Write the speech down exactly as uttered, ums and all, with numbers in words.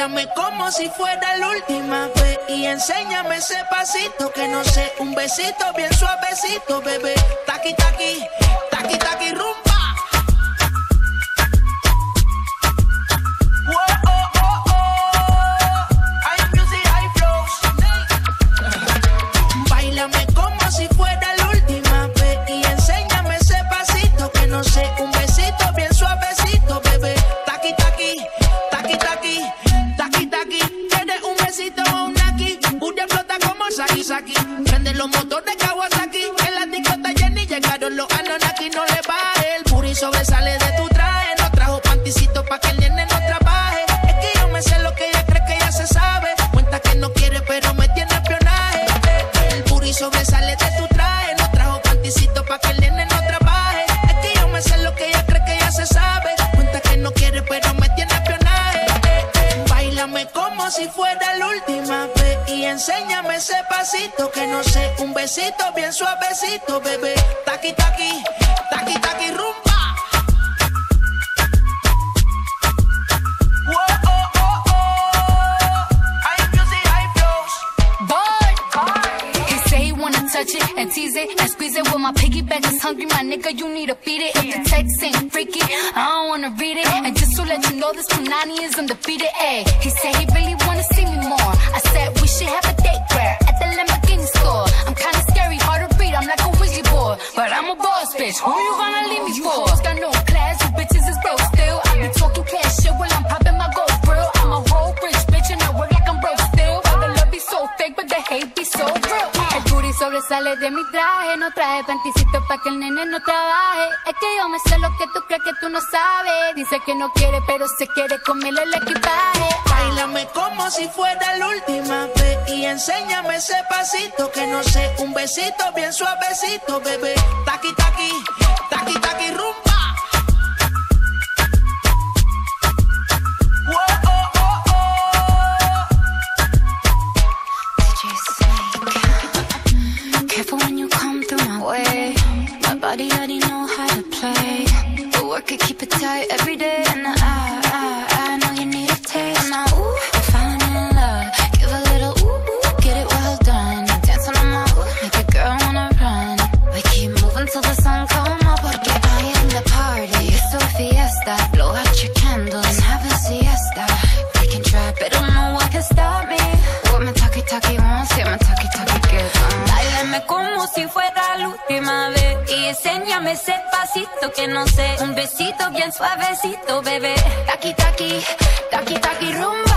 Báilame como si fuera la última vez y enséñame ese pasito que no sé, un besito bien suavecito, bebé. Taqui, taqui, taqui, taqui, rumba. Whoa, oh, oh, oh. Hay music, hay flows. Báilame como si fuera la última vez y enséñame ese pasito que no sé, un besito bien suavecito, bebé. Taqui, taqui, taqui, taqui, taqui, taqui. Tienes un besito o un aquí, una flota como Saki Saki. Prende los motores Kawasaki, en la discota Jenny llegaron los Anunnaki. No le baje, el puri sobresale de tu traje. No trajo panticito pa' que el nene no trabaje. Es que yo me sé lo que ella cree que ya se sabe. Cuenta que no quiere pero me tiene espionaje. El puri sobresale de tu traje. No trajo panticito pa' que el nene no trabaje. Es que yo me sé lo que ella cree que ya se sabe. Cuenta que no quiere pero me tiene espionaje. Báilame como si fuera la última vez y enséñame ese pasito que no sé, un besito bien suavecito, bebé. Taqui, taqui, taqui, taqui, rumba. Whoa, oh, oh, oh. Hay music, hay flows. Boy, he say he wanna touch it and tease it and squeeze it. Well, my piggyback is hungry, my nigga, you need to feed it. If the text ain't freaky, I don't wanna read it. And just to let you know, this Punani is undefeated. Ayy, he said he really wanna see me more. I said we should have a date where at the Lamborghini store. I'm kinda scary, hard to read, I'm like a Ouija board, but I'm a boss bitch. Who you gonna leave me for? You got no class, you bitches is broke still. I be talking cash shit while I'm popping my gold grill. I'm a whole rich bitch and I work like I'm broke still. But the love be so fake, but the hate be so real. El booty sobresale de mi traje, no traje panticito pa' que el nene no trabaje. Es que yo me sé lo que tú crees que tú no sabes. Dice que no quiere, pero se quiere comerle el equipaje. Báilame como si fuera la última vez y enséñame ese pasito que no sé, un besito bien suavecito, bebé. Taqui, taqui, taqui, taqui, rumba. Whoa, oh, oh, oh. D J Snake. Careful when you come through my way. My body already know how to play. But work it, keep it tight every day. And I, I, I know you need a taste. Now, ooh, I'm falling in love. Give a little ooh, ooh, get it well done. Dancing on my ooh, make a girl wanna run. We keep moving till the sun come up. Porque I am the party. It's a fiesta. Blow out your candles and have a siesta. We can try, but no one can stop me. What my talkie talkie wants, yeah, my talkie talkie gets on. Báilame como si fuera la última vez y enséñame ese pasito que no sé, un besito bien suavecito, bebé. Taqui, taqui, taqui, taqui, rumba.